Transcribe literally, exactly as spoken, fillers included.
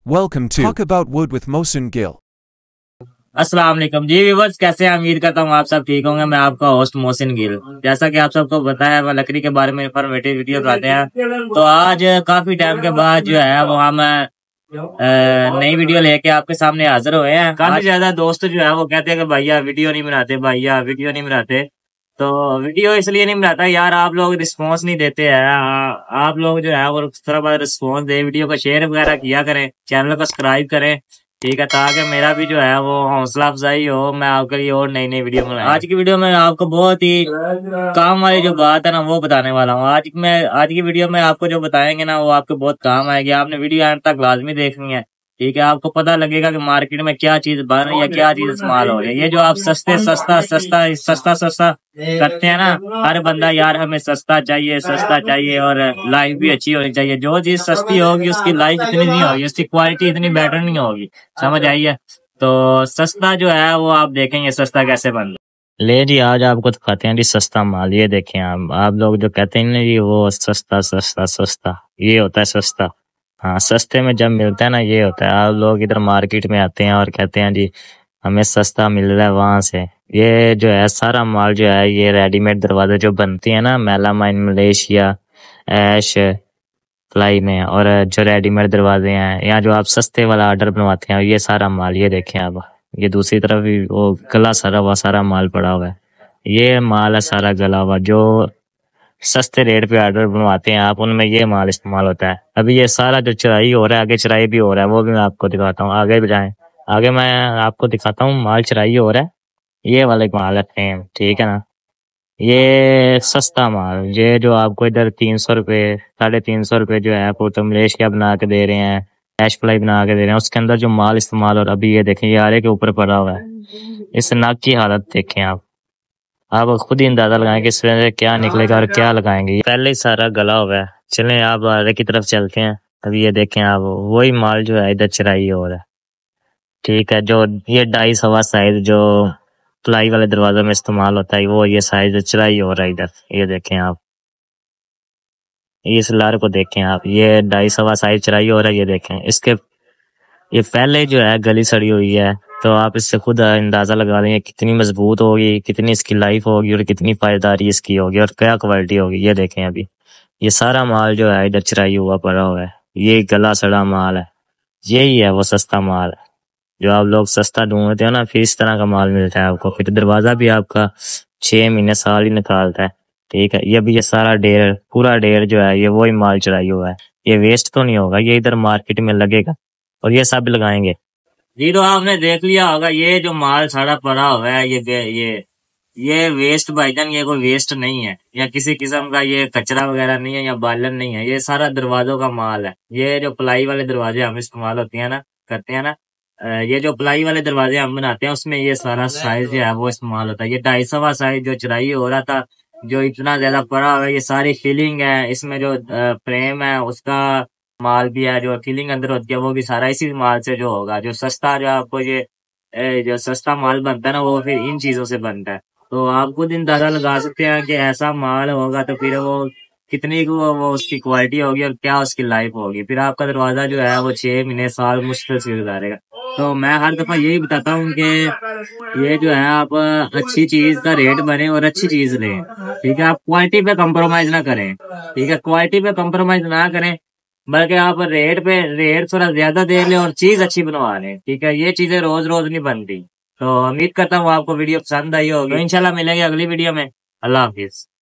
Welcome to Talk About Wood with Mohsin Gill. अस्सलाम वालेकुम जी viewers, कैसे हैं? उम्मीद करता हूँ आप सब ठीक होंगे। मैं आपका होस्ट मोहसिन गिल। जैसा कि आप सबको पता है, मैं लकड़ी के बारे में इंफॉर्मेटिव वीडियो बनाते हैं। तो आज काफी टाइम के बाद जो है वो हम नई वीडियो लेके आपके सामने हाजिर हुए हैं। काफी ज्यादा दोस्त जो है वो कहते हैं कि भैया वीडियो नहीं बनाते, भैया वीडियो नहीं बनाते। तो वीडियो इसलिए नहीं बनाता यार, आप लोग रिस्पॉन्स नहीं देते हैं। आप लोग जो है वो थोड़ा बहुत रिस्पॉन्स दे, वीडियो को शेयर वगैरह किया करें, चैनल को सब्सक्राइब करें, ठीक है, ताकि मेरा भी जो है वो हौसला अफजाई हो, मैं आपके लिए और नई नई वीडियो बनाऊं। आज की वीडियो में आपको बहुत ही काम वाली जो बात है ना वो बताने वाला हूँ। आज मैं आज की वीडियो में आपको जो बताएंगे ना वो आपको बहुत काम आएगी। आपने वीडियो एंड तक लाजमी देखनी है, ठीक है। आपको पता लगेगा कि मार्केट में क्या चीज बन रही है, क्या चीज इस्तेमाल हो रही है। ये जो आप सस्ते सस्ता सस्ता सस्ता सस्ता करते हैं ना, हर बंदा यार हमें सस्ता चाहिए सस्ता चाहिए और लाइफ भी अच्छी होनी चाहिए। जो चीज सस्ती होगी उसकी लाइफ इतनी नहीं होगी, उसकी क्वालिटी इतनी बेटर नहीं होगी, समझ आई है। तो सस्ता जो है वो आप देखेंगे सस्ता कैसे बन रहा। ले जी, आज आपको दिखाते हैं जी सस्ता माल। ये देखें आप आप लोग जो कहते हैं ना जी वो सस्ता सस्ता सस्ता, ये होता है सस्ता। हाँ, सस्ते में जब मिलता है ना ये होता है। आप लोग इधर मार्केट में आते हैं और कहते हैं जी हमें सस्ता मिल रहा है वहां से। ये जो है सारा माल जो है ये रेडीमेड दरवाजे जो बनती है ना, मेलामाइन, मलेशिया, ऐश, प्लाई में, और जो रेडीमेड दरवाजे हैं यहाँ जो आप सस्ते वाला ऑर्डर बनवाते हैं, ये सारा माल ये देखें आप। ये दूसरी तरफ भी वो गला सरा हुआ सारा माल पड़ा हुआ है। ये माल है सारा गला हुआ, जो सस्ते रेट पे ऑर्डर बनवाते हैं आप, उनमें ये माल इस्तेमाल होता है। अभी ये सारा जो चराई हो रहा है, आगे चराई भी हो रहा है, वो भी मैं आपको दिखाता हूँ। आगे भी जाएं, आगे मैं आपको दिखाता हूँ माल चराई हो रहा है। ये वाले माल है सेम, ठीक है ना। ये सस्ता माल, ये जो आपको इधर तीन सौ रुपये साढ़े तीन सौ रुपये जो है वो तो मलेशिया बना के दे रहे हैं, ऐश प्लाई बना के दे रहे हैं। उसके अंदर जो माल इस्तेमाल हो रहा है, अभी ये देखें, ये आरे के ऊपर पड़ा हुआ है। इस नाक की हालत देखें आप आप खुद ही अंदाजा लगाएं कि इसमें से क्या निकलेगा और क्या लगाएंगे। पहले ही सारा गला हुआ है। चलें आप आगे की तरफ चलते हैं। अभी ये देखें आप, वही माल जो है इधर चराई हो रहा है, ठीक है। जो ये ढाई सवा साइज जो प्लाई वाले दरवाजों में इस्तेमाल होता है, वो ये साइज चराई हो रहा है इधर। ये देखें आप, इस लार को देखें आप, ये ढाई सवा साइज चराई हो रहा है। ये देखें इसके ये पहले जो है गली सड़ी हुई है, तो आप इससे खुद अंदाजा लगा लेंगे कितनी मजबूत होगी, कितनी इसकी लाइफ होगी और कितनी पायदारी इसकी होगी और क्या क्वालिटी होगी। ये देखें अभी ये सारा माल जो है इधर चराई हुआ पड़ा हुआ है, ये गला सड़ा माल है। यही है वो सस्ता माल है जो आप लोग सस्ता ढूंढते हो ना, फिर इस तरह का माल मिलता है आपको। फिर दरवाजा भी आपका छह महीने साल ही निकालता है, ठीक है। ये भी ये सारा ढेर पूरा ढेर जो है ये वही माल चराई हुआ है। ये वेस्ट तो नहीं होगा, ये इधर मार्केट में लगेगा और ये सब लगाएंगे जी। तो आपने देख लिया होगा ये जो माल सारा पड़ा हुआ है, ये ये ये वेस्ट भाईजान, ये कोई वेस्ट नहीं है या किसी किस्म का ये कचरा वगैरह नहीं है या बालन नहीं है। ये सारा दरवाजों का माल है। ये जो प्लाई वाले दरवाजे हम इस्तेमाल होते हैं ना करते हैं ना, ये जो प्लाई वाले दरवाजे हम बनाते हैं उसमें ये सारा साइज जो है वो इस्तेमाल होता है। ये ढाई सवा साइज जो चराई हो रहा था, जो इतना ज्यादा पड़ा हुआ है, ये सारी फिलिंग है। इसमें जो फ्रेम है उसका माल भी है, जो फिलिंग अंदर होती है वो भी सारा इसी माल से जो होगा। जो सस्ता जो आपको ये जो सस्ता माल बनता है ना वो फिर इन चीजों से बनता है। तो आप खुद अंदाजा लगा सकते हैं कि ऐसा माल होगा तो फिर वो कितनी वो, वो उसकी क्वालिटी होगी और क्या उसकी लाइफ होगी। फिर आपका दरवाजा जो है वो छह महीने साल मुश्किल से गुजारेगा। तो मैं हर दफा यही बताता हूँ कि ये जो है आप अच्छी चीज का रेट बने और अच्छी चीज लें, ठीक है। आप क्वालिटी पे कंप्रोमाइज ना करें, ठीक है। क्वालिटी पे कंप्रोमाइज ना करें, बल्कि आप रेट पे रेट थोड़ा ज्यादा दे लें और चीज अच्छी बनवा लें, ठीक है। ये चीजें रोज रोज नहीं बनती। तो उम्मीद करता हूँ आपको वीडियो पसंद आई होगी। तो इंशाल्लाह मिलेंगे अगली वीडियो में। अल्लाह हाफिज।